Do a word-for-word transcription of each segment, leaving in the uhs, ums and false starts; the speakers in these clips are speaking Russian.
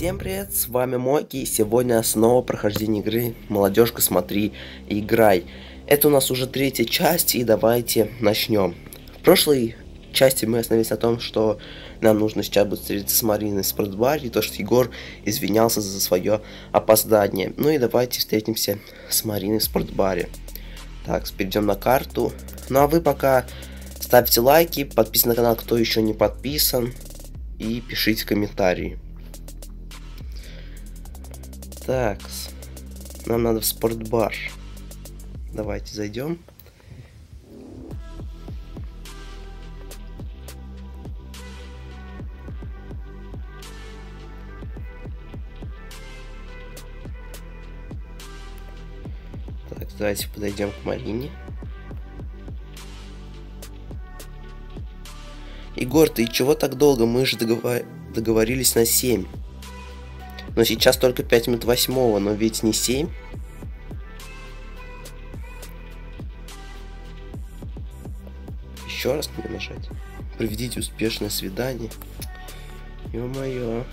Всем привет, с вами Моки, и сегодня снова прохождение игры «Молодежка, смотри и играй». Это у нас уже третья часть, и давайте начнем. В прошлой части мы остановились на том, что нам нужно сейчас будет встретиться с Мариной в спортбаре, и то, что Егор извинялся за свое опоздание. Ну и давайте встретимся с Мариной в спортбаре. Так, перейдем на карту. Ну а вы пока ставьте лайки, подписывайтесь на канал, кто еще не подписан, и пишите комментарии. Так, нам надо в спортбар. Давайте зайдем. Так, давайте подойдем к Марине. Егор, ты чего так долго? Мы же договор... договорились на семь. Но сейчас только пять минут восьмого, но ведь не семь. Еще раз мне нажать. Проведите успешное свидание. Ё-моё.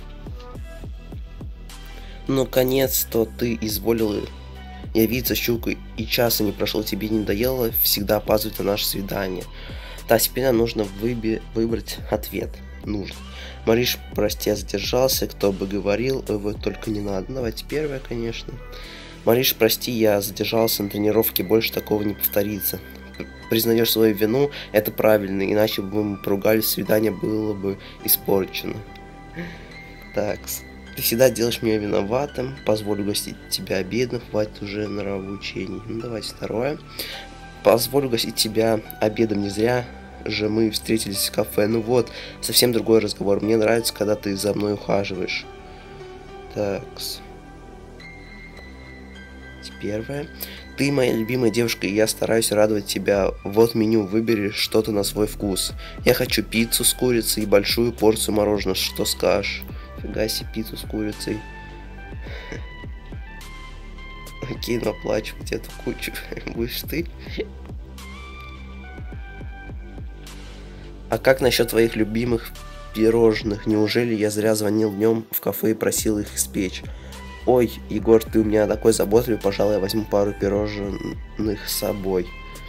Наконец-то ты изволил явиться, щука, и часа не прошло, тебе не надоело всегда опаздывать на наше свидание. Да, теперь нам нужно выби... выбрать ответ. Нужно. Мариш, прости, я задержался, кто бы говорил, вот только не надо. Давайте первое, конечно. Мариш, прости, я задержался на тренировке, больше такого не повторится. Признаешь свою вину, это правильно, иначе бы мы поругались, свидание было бы испорчено. Так, ты всегда делаешь меня виноватым, позволь угостить тебя обедом, хватит уже нравоучений. Ну давайте второе. Позволь угостить тебя обедом, не зря же мы встретились в кафе. Ну вот, совсем другой разговор. Мне нравится, когда ты за мной ухаживаешь. Такс. Первое. Ты моя любимая девушка, и я стараюсь радовать тебя. Вот меню, выбери что-то на свой вкус. Я хочу пиццу с курицей и большую порцию мороженого. Что скажешь? Фига себе, пиццу с курицей. Окей, но оплачивать эту кучу будешь ты. А как насчет твоих любимых пирожных? Неужели я зря звонил днем в кафе и просил их испечь? Ой, Егор, ты у меня такой заботливый, пожалуй, я возьму пару пирожных с собой.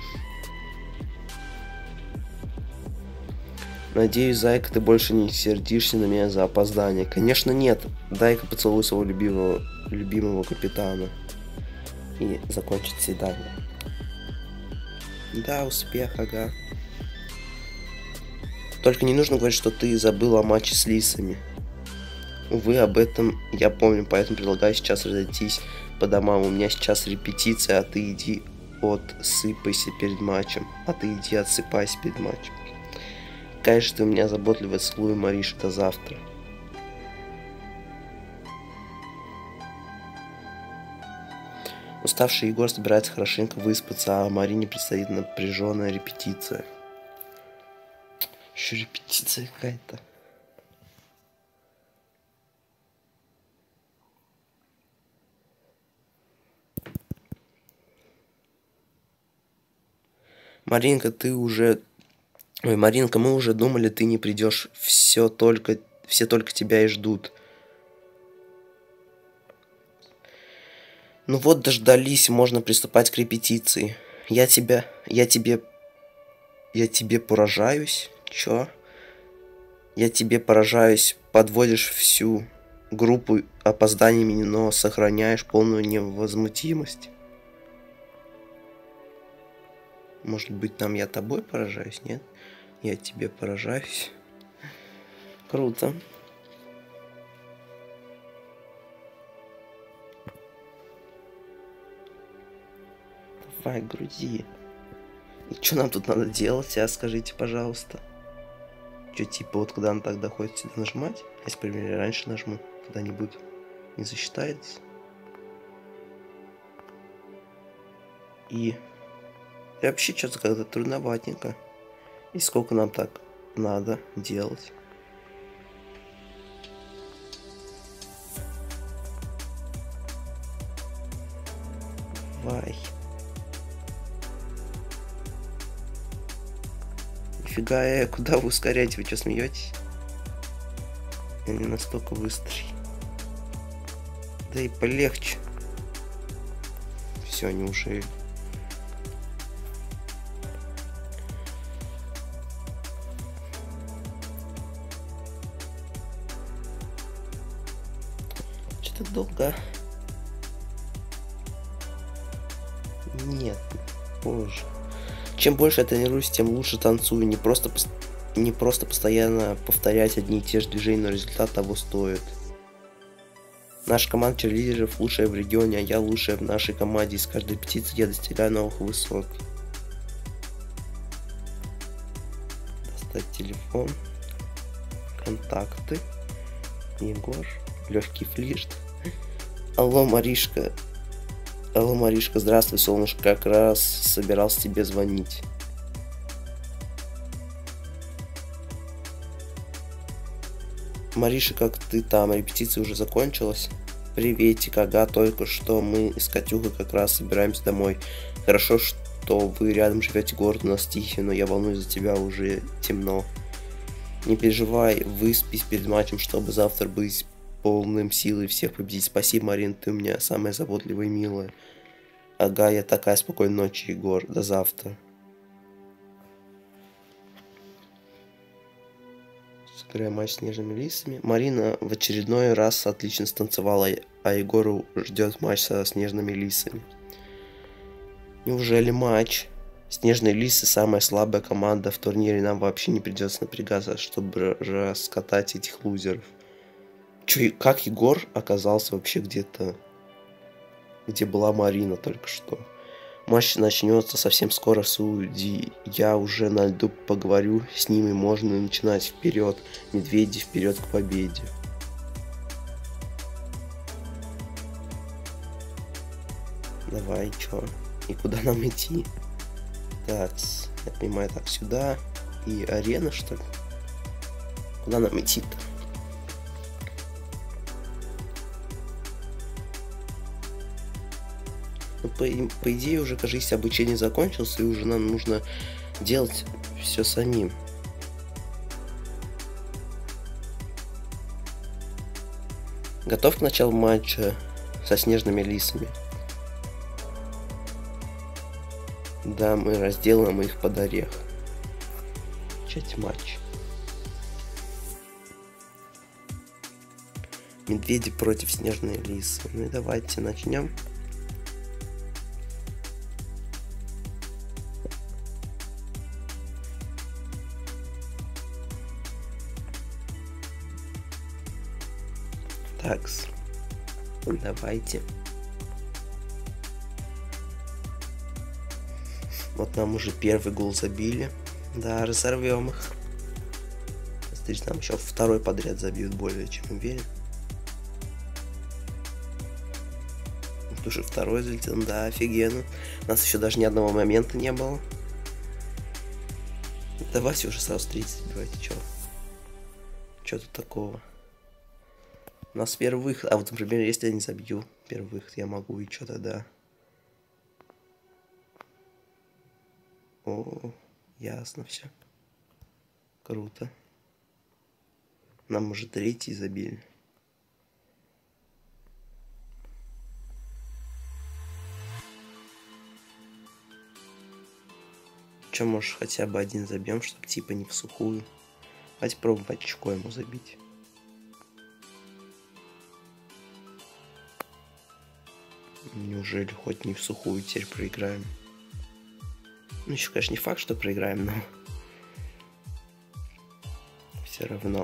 Надеюсь, зайка, ты больше не сердишься на меня за опоздание. Конечно, нет. Дай-ка поцелуй своего любимого, любимого капитана. И закончить свидание. Да, успех, ага. Только не нужно говорить, что ты забыл о матче с лисами. Увы, об этом я помню, поэтому предлагаю сейчас разойтись по домам. У меня сейчас репетиция, а ты иди отсыпайся перед матчем. А ты иди отсыпайся перед матчем. Конечно, ты у меня заботливая, целую, Мариш, до завтра. Уставший Егор собирается хорошенько выспаться, а Марине предстоит напряженная репетиция. Еще репетиция какая-то. Маринка, ты уже... Ой, Маринка, мы уже думали, ты не придешь. Все только... Все только тебя и ждут. Ну вот, дождались, можно приступать к репетиции. Я тебя... Я тебе... Я тебе поражаюсь. Чё? Я тебе поражаюсь. Подводишь всю группу опозданиями, но сохраняешь полную невозмутимость. Может быть, там я тобой поражаюсь, нет? Я тебе поражаюсь. Круто. Давай, груди. И что нам тут надо делать, а скажите, пожалуйста. Что, типа, вот когда он так доходит, сюда нажимать? А если, например, раньше нажму, когда-нибудь не засчитается. И... И вообще что-то как-то трудноватенько. И сколько нам так надо делать? Давай. Нифига, э, куда вы ускоряете? Вы что, смеетесь? Я не настолько быстрый. Да и полегче. Все, неужели? Что-то долго. Нет, позже. Чем больше я тренируюсь, тем лучше танцую. Не просто, не просто постоянно повторять одни и те же движения, но результат того стоит. Наша команда черлидеров лучшая в регионе, а я лучшая в нашей команде. Из каждой птицы я достигаю новых высот. Достать телефон. Контакты. Егор. Легкий флирт. Алло, Маришка. Алло, Маришка, здравствуй, солнышко. Как раз собирался тебе звонить. Мариша, как ты там? Репетиция уже закончилась? Приветик, ага, только что мы с Катюхой как раз собираемся домой. Хорошо, что вы рядом живете, город у нас тихий, но я волнуюсь за тебя, уже темно. Не переживай, выспись перед матчем, чтобы завтра быть полным силой всех победить. Спасибо, Марин, ты у меня самая заботливая и милая. Ага, я такая. Спокойной ночи, Егор. До завтра. Сыграем матч с нежными лисами. Марина в очередной раз отлично станцевала, а Егору ждет матч со снежными лисами. Неужели матч? Снежные лисы самая слабая команда в турнире. Нам вообще не придется напрягаться, чтобы раскатать этих лузеров. Чё, как Егор оказался вообще где-то, где была Марина только что? Матч начнется совсем скоро, судьи. Я уже на льду поговорю с ними, можно начинать. Вперед, медведи, вперед к победе. Давай, чё? И куда нам идти? Так, я понимаю, так, сюда. И арена, что ли? Куда нам идти-то? Ну, по, по идее, уже, кажется, обучение закончилось, и уже нам нужно делать все самим. Готов к началу матча со снежными лисами? Да, мы разделаем их под орех. Начать матч. Медведи против снежной лисы. Ну и давайте начнем. Такс. Давайте. Вот нам уже первый гол забили. Да, разорвем их. Смотрите, нам еще второй подряд забьют, более чем уверен. Вот уже второй залетел. Да, офигенно. У нас еще даже ни одного момента не было. Давайте уже сразу тридцать забивайте, чё. Чё тут такого? У нас первый выход. А вот, например, если я не забью первый выход, я могу и что тогда? О, ясно все. Круто. Нам уже третий забили. Че, может, хотя бы один забьем, чтобы типа не в сухую. Давайте пробовать очко ему забить. Неужели хоть не в сухую теперь проиграем? Ну, еще, конечно, не факт, что проиграем, но все равно.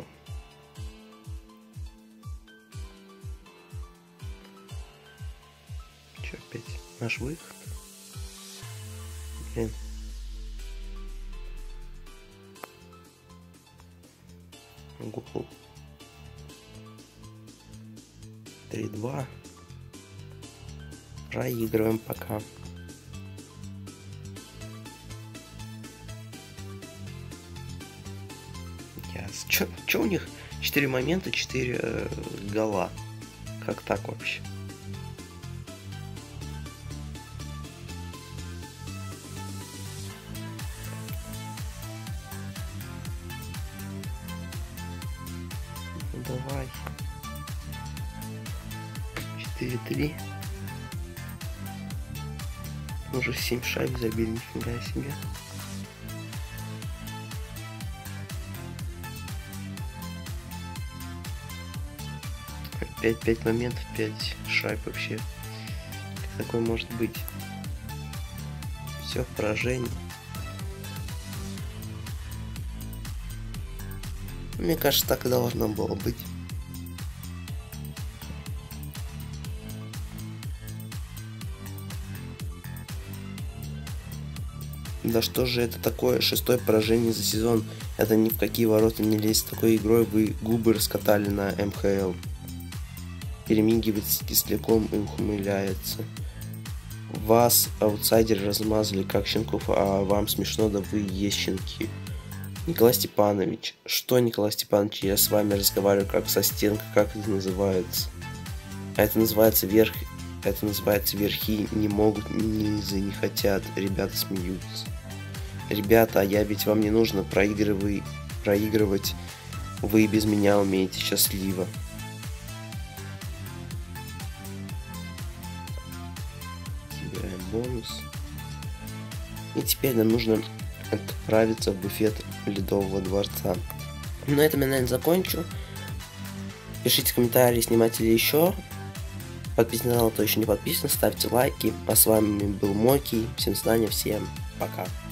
Че опять? Наш выход? Блин. Гол. три-два. Проигрываем пока. Ясно. Чё, чё у них четыре момента, четыре э, гола? Как так вообще? Ну, давай. четыре три. Уже семь шайб забили, нифига себе. Пять пять моментов, пять шайб вообще. Как такое может быть? Все в поражении. Мне кажется, так и должно было быть. Да что же это такое? Шестое поражение за сезон. Это ни в какие ворота не лезть. С такой игрой вы губы раскатали на эм ха эл. Перемигивается с кисляком и ухмыляется. Вас, аутсайдеры, размазали как щенков, а вам смешно, да вы есть щенки. Николай Степанович. Что, Николай Степанович, я с вами разговариваю как со стенкой, как это называется? А это называется верх... Это называется верхи не могут, низы не хотят. Ребята смеются. Ребята, а я ведь вам не нужно проигрывай... проигрывать. Вы без меня умеете счастливо. Собираем бонус. И теперь нам нужно отправиться в буфет Ледового дворца. На этом я, наверное, закончу. Пишите комментарии, снимать ли еще. Подписывайтесь на канал, кто еще не подписан, ставьте лайки. А с вами был Моки. Всем знания, всем пока.